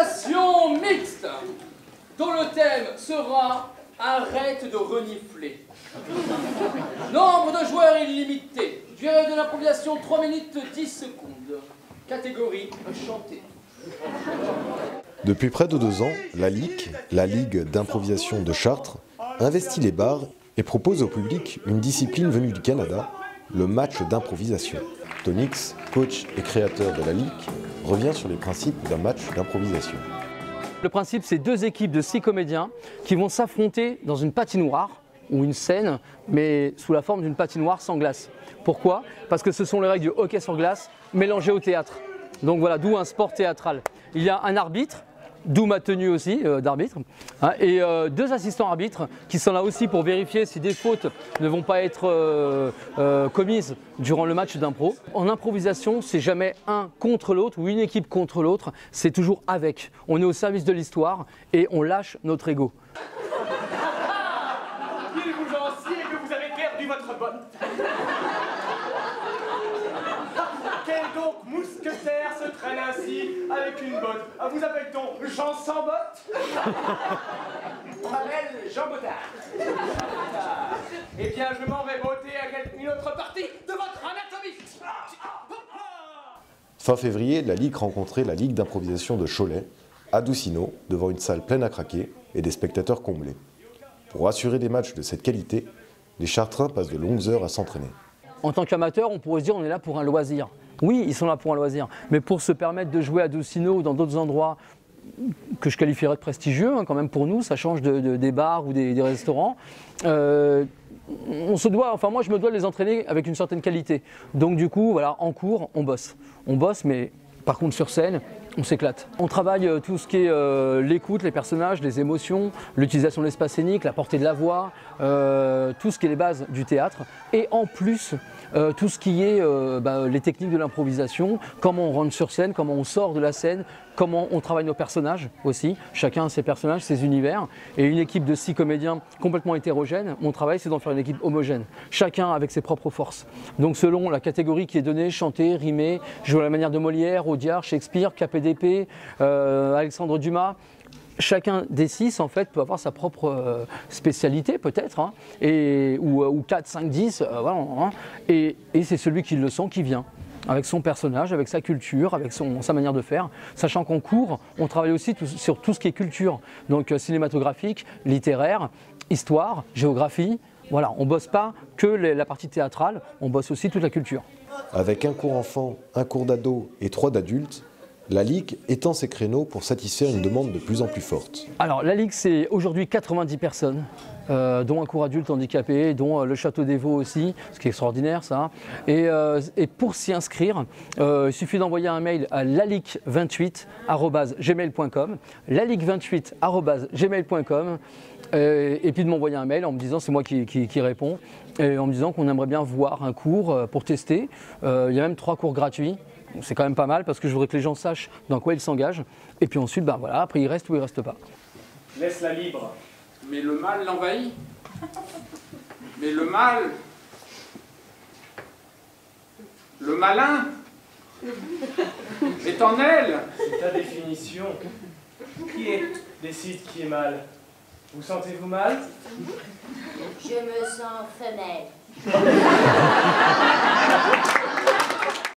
Improvisation mixte, dont le thème sera « Arrête de renifler ». Nombre de joueurs illimité. Durée de l'improvisation 3 minutes 10 secondes. Catégorie chantée. Depuis près de 2 ans, la LIC, la Ligue d'improvisation de Chartres, investit les bars et propose au public une discipline venue du Canada, le match d'improvisation. Tonix, coach et créateur de la LIC, revient sur les principes d'un match d'improvisation. Le principe, c'est 2 équipes de 6 comédiens qui vont s'affronter dans une patinoire ou une scène, mais sous la forme d'une patinoire sans glace. Pourquoi? Parce que ce sont les règles du hockey sur glace mélangées au théâtre. Donc voilà, d'où un sport théâtral. Il y a un arbitre, d'où ma tenue aussi d'arbitre, hein, et 2 assistants arbitres qui sont là aussi pour vérifier si des fautes ne vont pas être commises durant le match d'impro. En improvisation, c'est jamais un contre l'autre ou une équipe contre l'autre, c'est toujours avec. On est au service de l'histoire et on lâche notre ego. Il vous en scie et que vous avez perdu votre botte. Quel donc mousquetaire se traîne ainsi avec une botte? Vous appelle-t-on Jean sans botte? On m'appelle Jean Bottard. Eh bien, je m'en vais botter à une autre partie de votre anatomie. Fin février, la LIC rencontrait la Ligue d'improvisation de Cholet, à Doucineau, devant une salle pleine à craquer et des spectateurs comblés. Pour assurer des matchs de cette qualité, les Chartrains passent de longues heures à s'entraîner. En tant qu'amateur, on pourrait se dire on est là pour un loisir. Oui, ils sont là pour un loisir, mais pour se permettre de jouer à Doucineau ou dans d'autres endroits que je qualifierais de prestigieux, hein, quand même pour nous, ça change des bars ou des restaurants. On se doit, enfin moi je me dois de les entraîner avec une certaine qualité. Donc du coup, voilà, en cours, on bosse. On bosse, mais par contre sur scène, on s'éclate. On travaille tout ce qui est l'écoute, les personnages, les émotions, l'utilisation de l'espace scénique, la portée de la voix, tout ce qui est les bases du théâtre. Et en plus, tout ce qui est les techniques de l'improvisation, comment on rentre sur scène, comment on sort de la scène, comment on travaille nos personnages aussi. Chacun a ses personnages, ses univers. Et une équipe de 6 comédiens complètement hétérogène, mon travail c'est d'en faire une équipe homogène. Chacun avec ses propres forces. Donc selon la catégorie qui est donnée, chanter, rimer, jouer à la manière de Molière, Audiard, Shakespeare, KPDP, Alexandre Dumas. Chacun des 6 en fait peut avoir sa propre spécialité peut-être, hein, ou 4, 5, 10, voilà, hein, et c'est celui qui le sent qui vient, avec son personnage, avec sa culture, avec sa manière de faire, sachant qu'en cours, on travaille aussi sur tout ce qui est culture, donc cinématographique, littéraire, histoire, géographie, voilà, on ne bosse pas que la partie théâtrale, on bosse aussi toute la culture. Avec un cours enfant, un cours d'ado et 3 d'adultes, la Ligue étend ses créneaux pour satisfaire une demande de plus en plus forte. Alors la Ligue, c'est aujourd'hui 90 personnes, dont un cours adulte handicapé, dont le Château des Vaux aussi, ce qui est extraordinaire ça. Et pour s'y inscrire, il suffit d'envoyer un mail à lalic28@gmail.com, lalic28@gmail.com, et puis de m'envoyer un mail en me disant, c'est moi qui réponds, et en me disant qu'on aimerait bien voir un cours pour tester. Il y a même 3 cours gratuits. C'est quand même pas mal parce que je voudrais que les gens sachent dans quoi ils s'engagent. Et puis ensuite, ben voilà, après ils restent ou ils restent pas. Laisse-la libre. Mais le mal l'envahit. Mais le mal... Le malin est en elle. C'est ta définition. Qui décide qui est mal? Vous sentez-vous mal? Je me sens femelle.